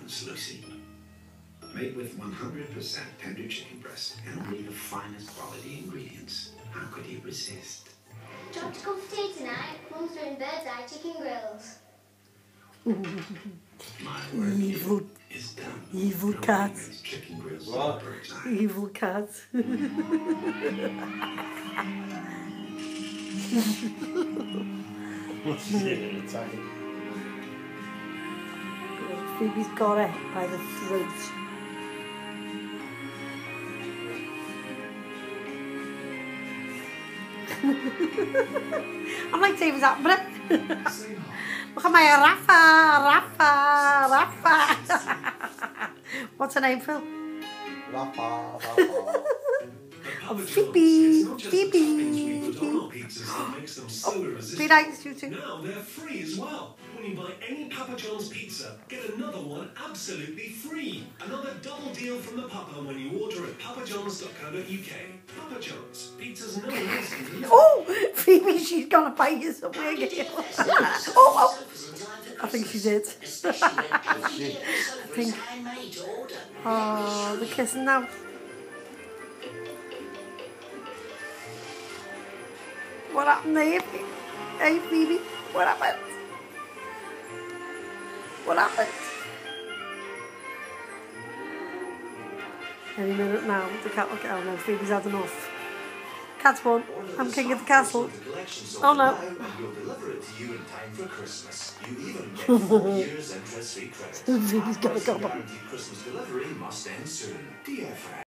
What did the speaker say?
chance, Lucy. Made with 100% tender chicken breast and only the finest quality ingredients. How could he resist? Do you want to come for tea tonight? Mum's doing bird's eye chicken grills. My work Evil, is done. evil Nobody cat. makes chicken grills What? like bird's eye. Evil cat. What's she doing? Attacking. Phoebe's got it by the throat. I'm like David Attenborough. Look at my Rafa. What's her name, Phil? Rappa. Phoebe. Be nice, you two. Now they're free as well. When you buy any Papa John's pizza, get another one absolutely free. Another double deal from the Papa when you order at papajohns.co.uk. Papa John's, pizzas no one else can deliver. Oh, Phoebe, she's gonna bite you somewhere. Oh, I think she did. I think. Oh, they're kissing now. What happened there? Hey, Phoebe, what happened? What happened? Any minute now, the cat will get out. No, Phoebe's had enough. Cat's won. I'm king of the castle. Oh no. We'll deliver it to you in time for Christmas. You even get 4 years interest-free credit. Phoebe's got to go back. Guaranteed Christmas delivery must end soon. DFA.